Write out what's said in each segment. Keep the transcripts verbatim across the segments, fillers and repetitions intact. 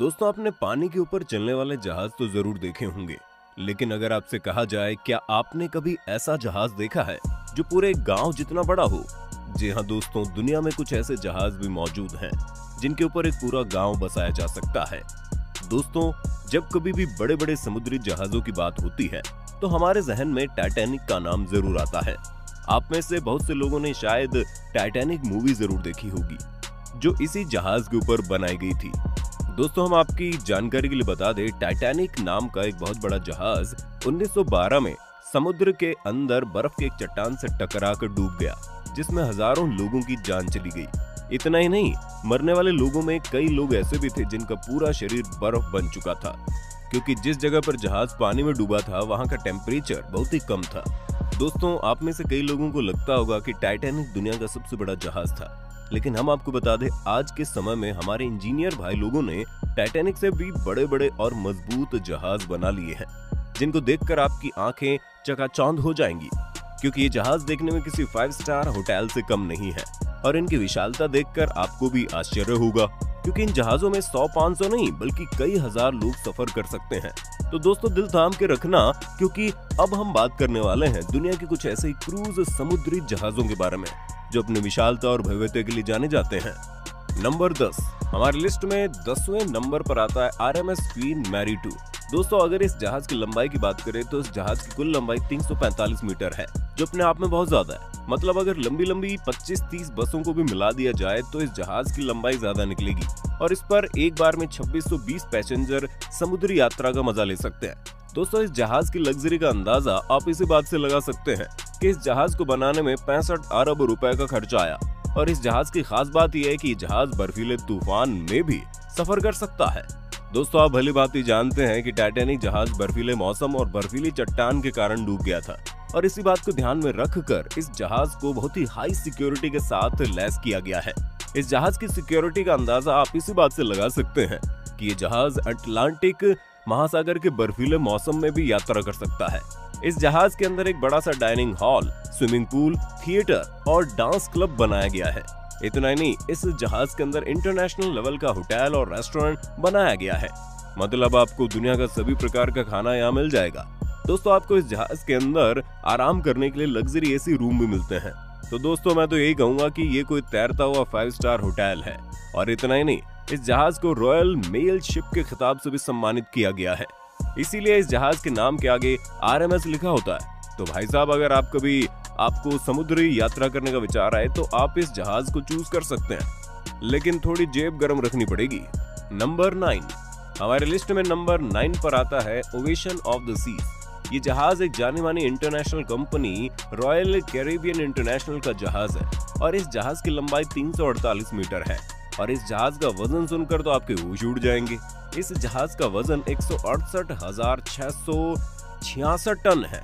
दोस्तों, आपने पानी के ऊपर चलने वाले जहाज तो जरूर देखे होंगे, लेकिन अगर आपसे कहा जाए क्या आपने कभी ऐसा जहाज देखा है जो पूरे गांव जितना बड़ा हो? जी हाँ दोस्तों, दुनिया में कुछ ऐसे जहाज भी मौजूद हैं जिनके ऊपर एक पूरा गांव बसाया जा सकता है। दोस्तों, जब कभी भी बड़े बड़े समुद्री जहाजों की बात होती है तो हमारे जहन में टाइटैनिक का नाम जरूर आता है। आप में से बहुत से लोगों ने शायद टाइटैनिक मूवी जरूर देखी होगी जो इसी जहाज के ऊपर बनाई गई थी। दोस्तों, हम आपकी जानकारी के लिए बता दें, टाइटैनिक नाम का एक बहुत बड़ा जहाज उन्नीस सौ बारह में समुद्र के अंदर बर्फ के एक चट्टान से टकराकर डूब गया, जिसमें हजारों लोगों की जान चली गई। इतना ही नहीं, मरने वाले लोगों में कई लोग ऐसे भी थे जिनका पूरा शरीर बर्फ बन चुका था, क्योंकि जिस जगह पर जहाज पानी में डूबा था वहां का टेम्परेचर बहुत ही कम था। दोस्तों, आप में से कई लोगों को लगता होगा कि टाइटैनिक दुनिया का सबसे बड़ा जहाज था, लेकिन हम आपको बता दें, आज के समय में हमारे इंजीनियर भाई लोगों ने टाइटैनिक से भी बड़े बड़े और मजबूत जहाज बना लिए हैं, जिनको देखकर आपकी आंखें चकाचौंध हो जाएंगी, क्योंकि ये जहाज देखने में किसी फाइव स्टार होटल से कम नहीं है और इनकी विशालता देखकर आपको भी आश्चर्य होगा, क्योंकि इन जहाजों में सौ पाँच सौ नहीं बल्कि कई हजार लोग सफर कर सकते हैं। तो दोस्तों, दिल थाम के रखना, क्योंकि अब हम बात करने वाले हैं दुनिया के कुछ ऐसे ही क्रूज समुद्री जहाजों के बारे में जो अपनी विशालता और भव्यता के लिए जाने जाते हैं। नंबर दस, हमारी लिस्ट में दसवें नंबर पर आता है R M S Queen Mary two. दोस्तों, अगर इस जहाज की लंबाई की बात करें तो इस जहाज की कुल लंबाई तीन सौ पैंतालीस मीटर है, जो अपने आप में बहुत ज्यादा है। मतलब अगर लंबी लंबी पच्चीस तीस बसों को भी मिला दिया जाए तो इस जहाज की लंबाई ज्यादा निकलेगी और इस पर एक बार में छब्बीस सौ बीस पैसेंजर समुद्री यात्रा का मजा ले सकते हैं। दोस्तों, इस जहाज की लग्जरी का अंदाजा आप इसी बात से लगा सकते हैं कि इस जहाज को बनाने में पैंसठ अरब रुपए का खर्चा आया और इस जहाज की खास बात यह है कि जहाज बर्फीले तूफान में भी सफर कर सकता है। दोस्तों, आप भली भांति जानते हैं कि टाइटैनिक जहाज बर्फीले मौसम और बर्फीली चट्टान के कारण डूब गया था और इसी बात को ध्यान में रखकर इस जहाज को बहुत ही हाई सिक्योरिटी के साथ लैस किया गया है। इस जहाज की सिक्योरिटी का अंदाजा आप इसी बात से लगा सकते हैं कि ये जहाज अटलांटिक महासागर के बर्फीले मौसम में भी यात्रा कर सकता है। इस जहाज के अंदर एक बड़ा सा dining hall, swimming pool, theatre और डांस क्लब बनाया गया है। इतना ही नहीं, इस जहाज के अंदर इंटरनेशनल लेवल का होटल और रेस्टोरेंट बनाया गया है। मतलब आपको दुनिया का सभी प्रकार का खाना यहाँ मिल जाएगा। दोस्तों, आपको इस जहाज के अंदर आराम करने के लिए लग्जरी एसी रूम भी मिलते हैं। तो दोस्तों, मैं तो यही कहूंगा कि ये कोई तैरता हुआ फाइव स्टार होटल है। और इतना ही नहीं, इस जहाज को रॉयल मेल शिप के खिताब से भी सम्मानित किया गया है, इसीलिए इस जहाज के नाम के आगे आर एम एस लिखा होता है। तो भाई साहब, अगर आप कभी आपको समुद्री यात्रा करने का विचार आए तो आप इस जहाज को चूज कर सकते हैं, लेकिन थोड़ी जेब गर्म रखनी पड़ेगी। नंबर नाइन, हमारे लिस्ट में नंबर नाइन पर आता है ओवेशन ऑफ द सीज। ये जहाज एक जानी मानी international company Royal Caribbean International का जहाज है और इस जहाज की लंबाई तीन सौ अड़तालीस मीटर है और इस जहाज का वजन सुनकर तो आपके होश उड़ जाएंगे। इस जहाज का वजन एक सौ अड़सठ हजार छह सौ छियासठ टन है।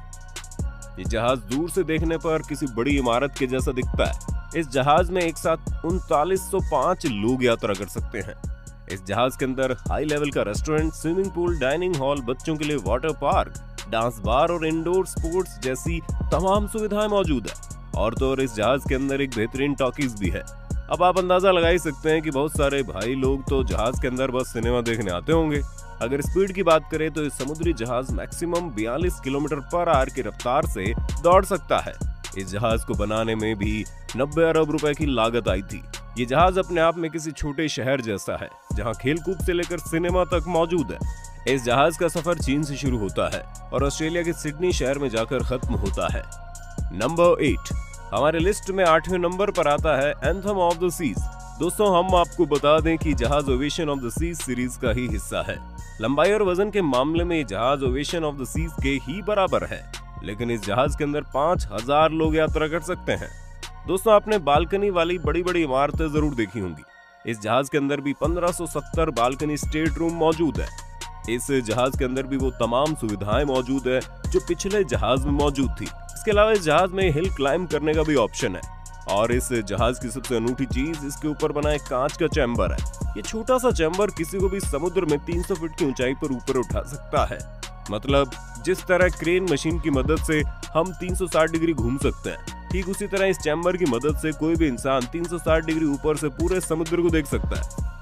ये जहाज दूर से देखने पर किसी बड़ी इमारत के जैसा दिखता है। इस जहाज में एक साथ उनतालीस सौ पाँच लोग यात्रा कर सकते हैं। इस जहाज के अंदर हाई लेवल का restaurant, swimming pool, dining hall, बच्चों के लिए वाटर पार्क, डांस बार और इंडोर स्पोर्ट्स जैसी तमाम सुविधाएं मौजूद है। और तो और इस जहाज के अंदर एक बेहतरीन टॉकीज भी है। अब आप अंदाजा लगा ही सकते हैं कि बहुत सारे भाई लोग तो जहाज के अंदर बस सिनेमा देखने आते होंगे। अगर स्पीड की बात करें तो इस समुद्री जहाज मैक्सिमम बयालीस किलोमीटर पर आवर की रफ्तार से दौड़ सकता है। इस जहाज को बनाने में भी नब्बे अरब रुपए की लागत आई थी। ये जहाज अपने आप में किसी छोटे शहर जैसा है, जहां खेलकूद से लेकर सिनेमा तक मौजूद है। इस जहाज का सफर चीन से शुरू होता है और ऑस्ट्रेलिया के सिडनी शहर में जाकर खत्म होता है। नंबर एट, हमारे लिस्ट में आठवें नंबर पर आता है एंथम ऑफ द सीज। दोस्तों, हम आपको बता दें कि जहाज Ovation of the Seas series का ही हिस्सा है। लंबाई और वजन के मामले में जहाज ओवेशन ऑफ द सीज के ही बराबर है, लेकिन इस जहाज के अंदर पांच हजार लोग यात्रा कर सकते हैं। दोस्तों, आपने बालकनी वाली बड़ी बड़ी इमारतें जरूर देखी होंगी। इस जहाज के अंदर भी पंद्रह सौ सत्तर बालकनी स्टेट रूम मौजूद है। इस जहाज के अंदर भी वो तमाम सुविधाएं मौजूद है जो पिछले जहाज में मौजूद थी। इसके अलावा इस जहाज में हिल क्लाइंब करने का भी ऑप्शन है और इस जहाज की सबसे अनूठी चीज इसके ऊपर बना एक कांच का चैम्बर है। ये छोटा सा चैम्बर किसी को भी समुद्र में तीन सौ फीट की ऊंचाई पर ऊपर उठा सकता है। मतलब जिस तरह क्रेन मशीन की मदद से हम तीन सौ साठ डिग्री घूम सकते हैं, ठीक उसी तरह इस चैम्बर की मदद से कोई भी इंसान तीन सौ साठ डिग्री ऊपर से पूरे समुद्र को देख सकता है।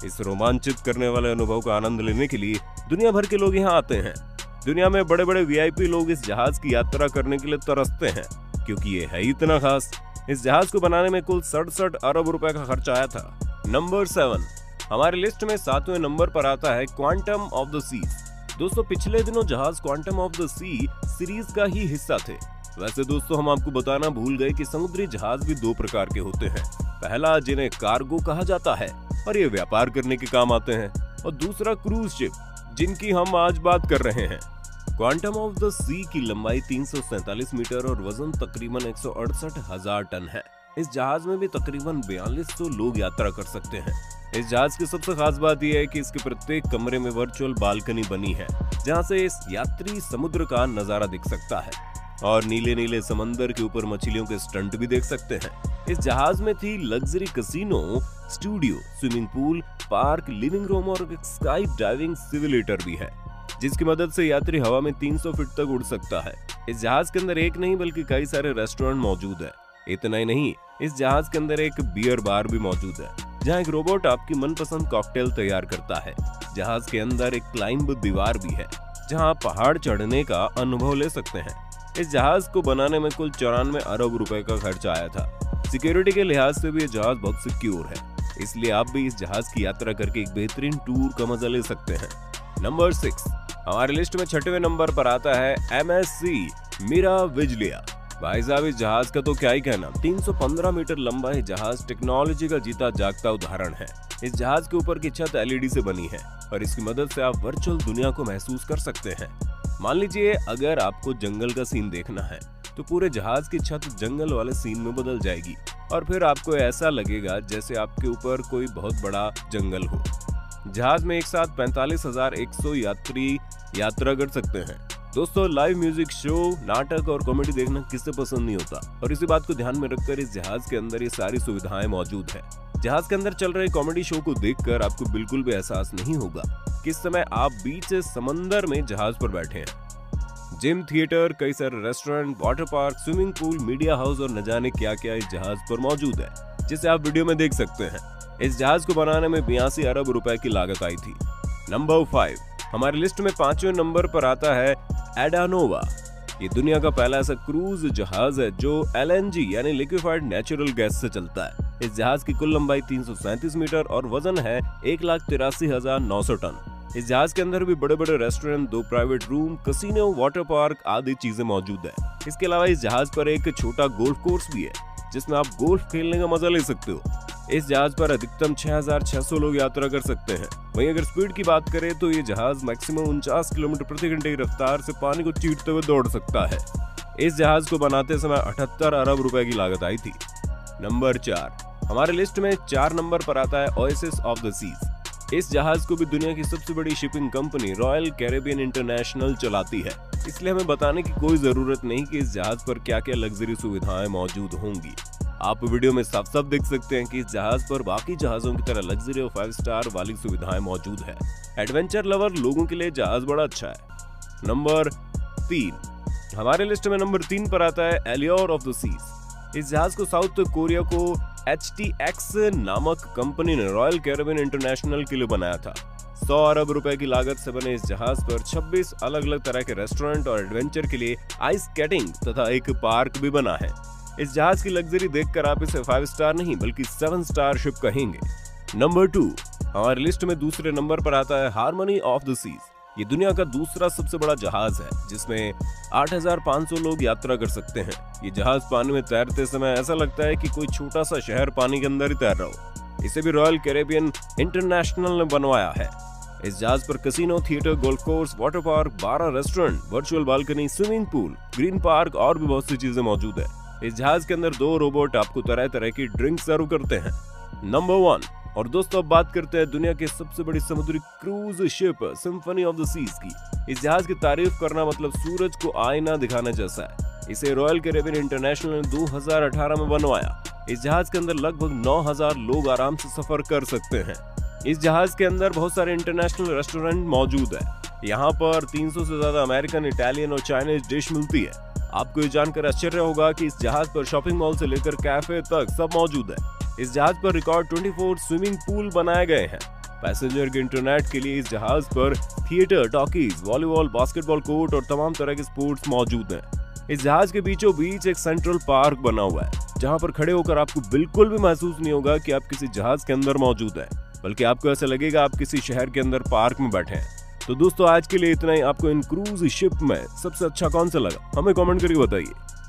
इस रोमांचित करने वाले अनुभव का आनंद लेने के लिए दुनिया भर के लोग यहाँ आते हैं। दुनिया में बड़े बड़े वीआईपी लोग इस जहाज की यात्रा करने के लिए तरसते हैं, क्योंकि ये है इतना खास। इस जहाज को बनाने में कुल सड़सठ अरब रुपए का खर्च आया था। नंबर सेवन, हमारी लिस्ट में सातवें नंबर पर आता है क्वांटम ऑफ द सीज। दोस्तों, पिछले दिनों जहाज Quantum of the Sea series का ही हिस्सा थे। वैसे दोस्तों, हम आपको बताना भूल गए कि समुद्री जहाज भी दो प्रकार के होते हैं। पहला, जिन्हें कार्गो कहा जाता है और ये व्यापार करने के काम आते हैं, और दूसरा क्रूज शिप, जिनकी हम आज बात कर रहे हैं। क्वांटम ऑफ द सी की लंबाई तीन सौ सैंतालीस मीटर और वजन तकरीबन एक सौ अड़सठ हजार टन है। इस जहाज में भी तकरीबन बयालीस सौ लोग यात्रा कर सकते हैं। इस जहाज की सबसे खास बात यह है कि इसके प्रत्येक कमरे में वर्चुअल बालकनी बनी है, जहां से इस यात्री समुद्र का नजारा दिख सकता है और नीले नीले समंदर के ऊपर मछलियों के स्टंट भी देख सकते हैं। इस जहाज में थी luxury casino, studio, swimming pool, park, living room और एक स्काई डाइविंग सिमुलेटर भी है, जिसकी मदद से यात्री हवा में तीन सौ फीट तक उड़ सकता है। इस जहाज के अंदर एक नहीं बल्कि कई सारे रेस्टोरेंट मौजूद है। इतना ही नहीं, इस जहाज के अंदर एक बियर बार भी मौजूद है, जहां एक रोबोट आपकी मनपसंद कॉकटेल तैयार करता है। जहाज के अंदर एक क्लाइंब दीवार भी है, जहां आप पहाड़ चढ़ने का अनुभव ले सकते हैं। इस जहाज को बनाने में कुल चौरानवे अरब रुपए का खर्च आया था। सिक्योरिटी के लिहाज से भी ये जहाज बहुत सिक्योर है, इसलिए आप भी इस जहाज की यात्रा करके एक बेहतरीन टूर का मजा ले सकते हैं। नंबर सिक्स, हमारी लिस्ट में छठवें नंबर पर आता है एम एस सी मिराविजिलिया। भाई साहब, इस जहाज का तो क्या ही कहना। तीन सौ पंद्रह मीटर लंबा ये जहाज टेक्नोलॉजी का जीता जागता उदाहरण है। इस जहाज के ऊपर की छत एल ई डी से बनी है और इसकी मदद से आप वर्चुअल दुनिया को महसूस कर सकते हैं। मान लीजिए अगर आपको जंगल का सीन देखना है तो पूरे जहाज की छत जंगल वाले सीन में बदल जाएगी और फिर आपको ऐसा लगेगा जैसे आपके ऊपर कोई बहुत बड़ा जंगल हो। जहाज में एक साथ पैंतालीस हजार एक सौ यात्री यात्रा कर सकते हैं। दोस्तों, लाइव म्यूजिक शो, नाटक और कॉमेडी देखना किसे पसंद नहीं होता, और इसी बात को ध्यान में रखकर इस जहाज के अंदर ये सारी सुविधाएं मौजूद है। जहाज के अंदर चल रहे कॉमेडी शो को देखकर आपको बिल्कुल भी एहसास नहीं होगा कि इस समय आप बीच से समंदर में जहाज पर बैठे हैं। जिम, थिएटर, कई सारे restaurant, water park, swimming pool, media house और न जाने क्या क्या इस जहाज पर मौजूद है, जिसे आप वीडियो में देख सकते हैं। इस जहाज को बनाने में बयासी अरब रुपए की लागत आई थी। नंबर फाइव, हमारी लिस्ट में पांचवें नंबर पर आता है एडानोवा। ये दुनिया का पहला ऐसा क्रूज जहाज है जो एल एन जी यानी लिक्विफाइड नेचुरल गैस से चलता है। इस जहाज की कुल लंबाई तीन सौ सैंतीस मीटर और वजन है एक लाख तिरासी हजार नौ सौ टन। इस जहाज के अंदर भी बड़े बड़े रेस्टोरेंट, दो private room, casino, water park आदि चीजें मौजूद है। इसके अलावा इस जहाज पर एक छोटा गोल्फ कोर्स भी है, जिसमें आप गोल्फ खेलने का मजा ले सकते हो। इस जहाज पर अधिकतम छह हजार छह सौ लोग यात्रा कर सकते हैं। वहीं अगर स्पीड की बात करें तो ये जहाज मैक्सिमम उनचास किलोमीटर प्रति घंटे की रफ्तार से पानी को चीरते हुए दौड़ सकता है। इस जहाज को बनाते समय अठहत्तर अरब रुपए की लागत आई थी। नंबर चार, हमारे लिस्ट में चार नंबर पर आता है ओएसिस ऑफ द सीज। इस जहाज को भी दुनिया की सबसे बड़ी shipping company Royal Caribbean International चलाती है, इसलिए हमें बताने की कोई जरूरत नहीं कि इस जहाज पर क्या क्या लग्जरी सुविधाएं मौजूद होंगी। आप वीडियो में साफ साफ देख सकते हैं कि इस जहाज पर बाकी जहाजों की तरह लग्जरी और फाइव स्टार वाली सुविधाएं मौजूद है। एडवेंचर लवर लोगों के लिए जहाज बड़ा अच्छा है। नंबर तीन, हमारे लिस्ट में नंबर तीन पर आता है एलियोर ऑफ द सीज। इस जहाज को साउथ कोरिया को एच टी एक्स नामक कंपनी ने रॉयल कैरेबियन इंटरनेशनल के लिए बनाया था। सौ अरब रुपए की लागत से बने इस जहाज पर छब्बीस अलग अलग तरह के रेस्टोरेंट और एडवेंचर के लिए आइस स्केटिंग तथा एक पार्क भी बना है। इस जहाज की लग्जरी देखकर आप इसे फाइव स्टार नहीं बल्कि सेवन स्टार शिप कहेंगे। नंबर टू, हमारी लिस्ट में दूसरे नंबर पर आता है हार्मनी ऑफ द सीज। ये दुनिया का दूसरा सबसे बड़ा जहाज है, जिसमें आठ हजार पाँच सौ लोग यात्रा कर सकते हैं। ये जहाज पानी में तैरते समय ऐसा लगता है कि कोई छोटा सा शहर पानी के अंदर ही तैर रहा हो। इसे भी रॉयल कैरेबियन इंटरनेशनल ने बनवाया है। इस जहाज पर casino, theatre, golf course, water park, बारह restaurant, virtual balcony, swimming pool, green park और भी बहुत सी चीजें मौजूद है। इस जहाज के अंदर दो रोबोट आपको तरह तरह की ड्रिंक सर्व करते हैं। नंबर वन, और दोस्तों अब बात करते हैं दुनिया की सबसे बड़ी समुद्री cruise ship Symphony of the Seas की। इस जहाज की तारीफ करना मतलब सूरज को आईना दिखाने जैसा है। इसे रॉयल कैरेबियन इंटरनेशनल ने दो हज़ार अठारह में बनवाया। इस जहाज के अंदर लगभग नौ हज़ार लोग आराम से सफर कर सकते हैं। इस जहाज के अंदर बहुत सारे इंटरनेशनल रेस्टोरेंट मौजूद है। यहाँ पर तीन सौ से ज्यादा अमेरिकन, इटालियन और चाइनीज डिश मिलती है। आपको ये जानकर आश्चर्य होगा कि इस जहाज पर शॉपिंग मॉल से लेकर कैफे तक सब मौजूद है। इस जहाज पर रिकॉर्ड चौबीस स्विमिंग पूल बनाए गए हैं। पैसेंजर के इंटरनेट के लिए इस जहाज पर theatre, talkies, volleyball, basketball court और तमाम तरह के स्पोर्ट्स मौजूद हैं। इस जहाज के बीचों बीच एक सेंट्रल पार्क बना हुआ है, जहां पर खड़े होकर आपको बिल्कुल भी महसूस नहीं होगा कि आप किसी जहाज के अंदर मौजूद हैं, बल्कि आपको ऐसा लगेगा आप किसी शहर के अंदर पार्क में बैठे हैं। तो दोस्तों आज के लिए इतना ही। आपको इन क्रूज शिप में सबसे अच्छा कौन सा लगा हमें कमेंट करके बताइए।